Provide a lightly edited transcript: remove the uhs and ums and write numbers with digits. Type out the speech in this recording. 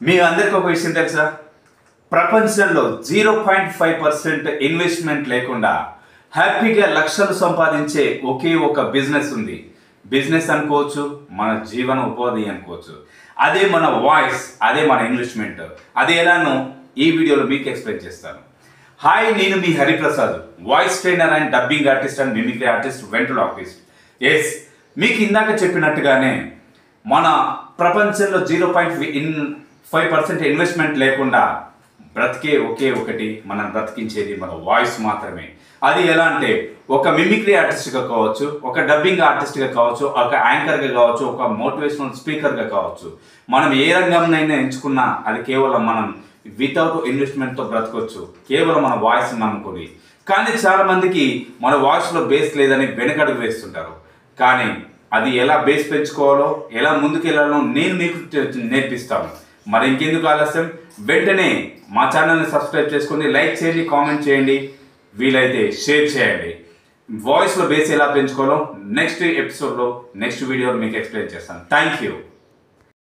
మీ అందరికీ ఒక విషయం తెలుసా? ప్రపంచంలో 0.5% ఇన్వెస్ట్మెంట్ లేకుండా హ్యాపీగా లక్షలు సంపాదించే ఒకే ఒక బిజినెస్ ఉంది. బిజినెస్ అనుకోవచ్చు, మన జీవన ఉపాధి అనుకోవచ్చు. అదే మన వాయిస్, అదే మన ఇన్వెస్ట్మెంట్. అది ఎలానో ఈ వీడియోలో మీకు ఎక్స్ప్లెయిన్ చేస్తాను. హాయ్, నేను మీ Hariprasad, voice trainer and dubbing artist and mimicry artist, ventriloquist. Yes, మీకు ఇందాక చెప్పినట్టుగానే మన ప్రపంచంలో 0.5% ఇన్వెస్ట్మెంట్ లేకుండా బ్రతికే ఒకే ఒకటి మనం బ్రతికించేది మన వాయిస్ మాత్రమే. అది ఎలా అంటే, ఒక మిమిక్రీ ఆర్టిస్ట్గా కావచ్చు, ఒక డబ్బింగ్ ఆర్టిస్ట్గా కావచ్చు, ఒక యాంకర్గా కావచ్చు, ఒక మోటివేషనల్ స్పీకర్గా కావచ్చు. మనం ఏ రంగంనైనా ఎంచుకున్నా అది కేవలం మనం వితౌట్ ఇన్వెస్ట్మెంట్తో బ్రతకొచ్చు, కేవలం మన వాయిస్ నమ్ముకొని. కానీ చాలామందికి మన వాయిస్లో బేస్ లేదని వెనకడుగు వేస్తుంటారు. కానీ అది ఎలా బేస్ పెంచుకోవాలో, ఎలా ముందుకు వెళ్ళాలో నేను మీకు నేర్పిస్తాను. మరి ఇంకెందుకు ఆలస్యం, వెంటనే మా ఛానల్ని సబ్స్క్రైబ్ చేసుకొని లైక్ చేయండి, కామెంట్ చేయండి, వీలైతే షేర్ చేయండి. వాయిస్లో బేస్ ఎలా పెంచుకోవాలో నెక్స్ట్ ఎపిసోడ్లో, నెక్స్ట్ వీడియోలో మీకు ఎక్స్ప్లెయిన్ చేస్తాను. Thank you.